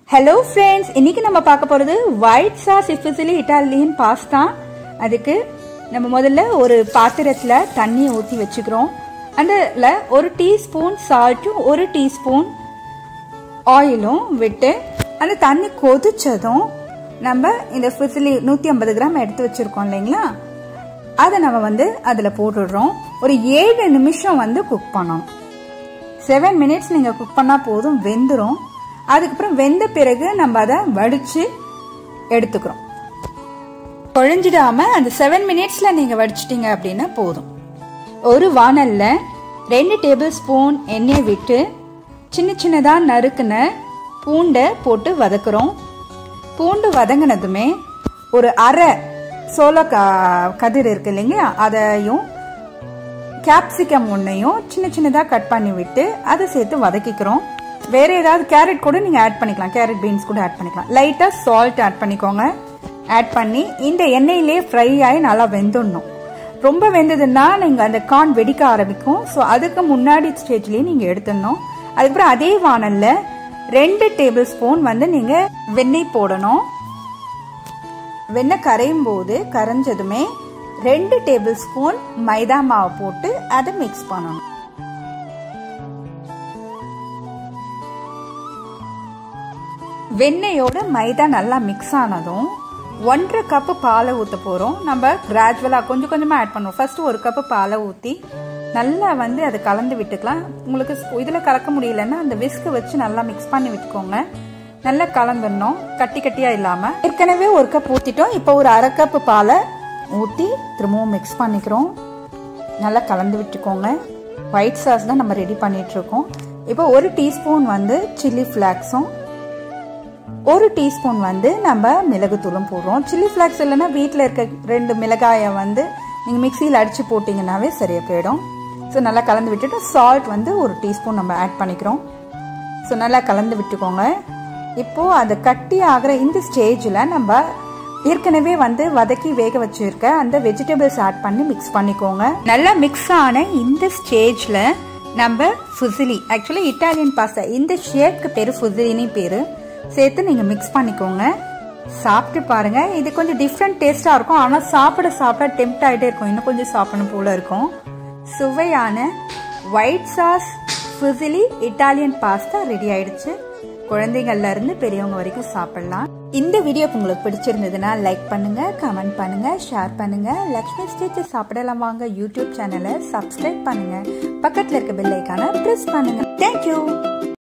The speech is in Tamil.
Hello friends, இன்னைக்கு நம்ம பார்க்க போறது white sauce Fussili Italian pasta. அதுக்கு நம்ம முதல்ல ஒரு பாத்திரத்துல தண்ணி ஊத்தி வச்சுக்கிறோம். அதுல ஒரு டீஸ்பூன் சால்ட்டும் ஒரு டீஸ்பூன் ஆயிலும் விட்டு அந்த தண்ணி கொதிச்சதும் நம்ம இந்த Fussili 150 கிராம் எடுத்து வச்சிருக்கோம் இல்லைங்களா, அதை நம்ம அதுல போட்டுடுறோம். ஒரு 7 நிமிஷம் குக் பண்ணணும். 7 minutes நீங்க குக் பண்ணா போதும், வெந்துரும். அதுக்கப்புறம் வெந்த பிறகு நம்ம அதை வடிச்சு எடுத்துக்கிறோம். குழஞ்சிடாம அந்த 7 minutesல நீங்க வடிச்சிட்டீங்க அப்படின்னா போதும். ஒரு வாணல்ல 2 டேபிள் ஸ்பூன் எண்ணெய் விட்டு சின்ன சின்னதா நறுக்குன பூண்டை போட்டு வதக்குறோம். பூண்டு வதங்கினதுமே ஒரு அரை சோள கதிர் இருக்கு இல்லைங்களா, அதையும் கேப்சிகம் ஒன்னையும் சின்ன சின்னதா கட் பண்ணி விட்டு அதை சேர்த்து வதக்கிக்கிறோம். வேற ஏதாவது கேரட் கூட நீங்க ஆட் பண்ணிக்கலாம், கேரட் பீன்ஸ் கூட ஆட் பண்ணிக்கலாம். லைட்டா சால்ட் ஆட் பண்ணிக்கோங்க. ஆட் பண்ணி இந்த எண்ணெயிலே ஃப்ரை ஆகி நல்லா வெந்துடணும். ரொம்ப வெந்ததுன்னா நீங்க அந்த கார்ன் வெடிக்க ஆரம்பிக்கும். ஸோ அதுக்கு முன்னாடி ஸ்டேஜ்லயே நீங்க எடுத்துடணும். அதுக்கப்புறம் அதே வாணல்ல 2 டேபிள் ஸ்பூன் நீங்க வெண்ணெய் போடணும். வெண்ணெய் கரையும் போது கரைஞ்சதுமே 2 டேபிள் ஸ்பூன் மைதா மாவு போட்டு அதை மிக்ஸ் பண்ணணும். வெண்ணெயோட மைதா நல்லா மிக்ஸ் ஆனதும் 1.5 கப் பாலை ஊற்ற போறோம். நம்ம கிராஜுவலா கொஞ்சம் கொஞ்சமா ஆட் பண்ணுவோம். ஃபர்ஸ்ட் 1 கப் பாலை ஊற்றி நல்லா அதை கலந்து விட்டுக்கலாம். உங்களுக்கு இதுல கலக்க முடியலன்னா அந்த விஸ்க் வச்சு நல்லா மிக்ஸ் பண்ணி விட்டுக்கோங்க. நல்லா கலந்துடணும், கட்டி கட்டியா இல்லாம. ஏற்கனவே 1 கப் ஊத்திட்டோம். இப்போ ஒரு 1/2 கப் பாலை ஊற்றி திரும்பவும் மிக்ஸ் பண்ணிக்கிறோம். நல்லா கலந்து விட்டுக்கோங்க. ஒயிட் சாஸ் தான் நம்ம ரெடி பண்ணிட்டு இருக்கோம். இப்போ 1 டீஸ்பூன் சில்லி ஃபிளாக்ஸும் 1 டீஸ்பூன் நம்ம மிளகுத்தூளும் போடுறோம். சில்லி ஃபிளாக்ஸ் இல்லைன்னா வீட்டில் இருக்க 2 மிளகாயை நீங்கள் மிக்சியில் அடித்து போட்டிங்கன்னாவே சரியாக போயிடும். ஸோ நல்லா கலந்து விட்டுட்டு சால்ட் 1 டீஸ்பூன் நம்ம ஆட் பண்ணிக்கிறோம். ஸோ நல்லா கலந்து விட்டுக்கோங்க. இப்போது அது கட்டி ஆகிற இந்த ஸ்டேஜில் நம்ம ஏற்கனவே வதக்கி வேக வச்சுருக்க அந்த வெஜிடபிள்ஸ் ஆட் பண்ணி மிக்ஸ் பண்ணிக்கோங்க. நல்லா மிக்ஸ் ஆன இந்த ஸ்டேஜில் நம்ம Fussili, ஆக்சுவலி இட்டாலியன் பாஸ்தா, இந்த ஷேப்க்கு பேர் Fussiliன்னு பேர், சேர்த்து நீங்க மிக்ஸ் பண்ணிக்கோங்க. சாப்பிட்டு பாருங்க. இது கொஞ்சம் டிஃப்ரெண்ட் டேஸ்டா இருக்கும். ஆனா சாப்பிட டெம்ப்ட் ஆகிட்டே இருக்கும், இன்னும் கொஞ்சம் சாப்பிடணும் போல இருக்கும். சுவையான white sauce Fussili Italian pasta ready ஆயிடுச்சு. குழந்தைகள்ல இருந்து பெரியவங்க வரைக்கும் சாப்பிடலாம். இந்த வீடியோ உங்களுக்கு பிடிச்சிருந்ததுன்னா லைக் பண்ணுங்க, கமெண்ட் பண்ணுங்க, ஷேர் பண்ணுங்க. லக்ஷ்மஸ் சாப்பிடலாம் வாங்க யூடியூப் சேனலை சப்ஸ்கிரைப் பண்ணுங்க. பக்கத்துல இருக்க பெல் ஐகானை பிரஸ் பண்ணுங்க. தேங்க்யூ.